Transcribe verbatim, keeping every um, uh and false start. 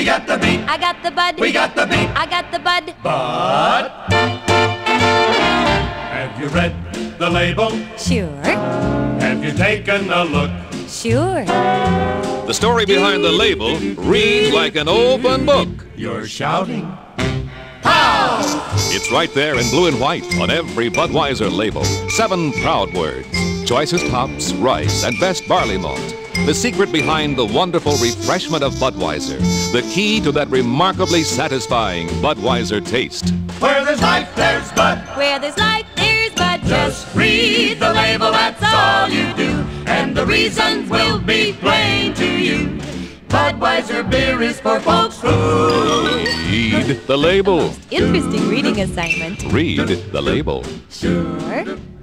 got the beat. I got the bud. We got the beat. I got the bud. Bud. Have you read the label? Sure. Have you taken a look? Sure. The story behind the label reads like an open book. You're shouting. It's right there in blue and white on every Budweiser label. Seven proud words. Choicest hops, rice, and best barley malt. The secret behind the wonderful refreshment of Budweiser. The key to that remarkably satisfying Budweiser taste. Where there's life, there's Bud. Where there's life, there's bud. Just read the label, that's all you do. And the reasons will be plain to you. Budweiser beer is for folks who Read the label. Interesting reading assignment. Read the label. Sure.